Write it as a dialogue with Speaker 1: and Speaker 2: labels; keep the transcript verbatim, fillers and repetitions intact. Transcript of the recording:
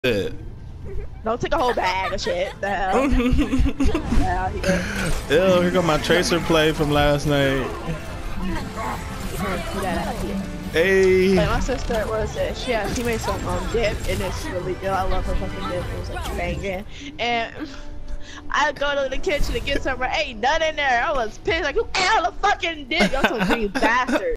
Speaker 1: Shit.
Speaker 2: Don't take a whole bag of shit. The hell? Yeah, he
Speaker 1: Ew, here go my tracer play from last night. Hey.
Speaker 2: Like my sister was it? She yeah, she made some um dip and it's really good. I love her fucking dip. It was like banging. And I go to the kitchen to get some. Ain't none in there. I was pissed. Like you ate all the fucking dip. Y'all some green bastard.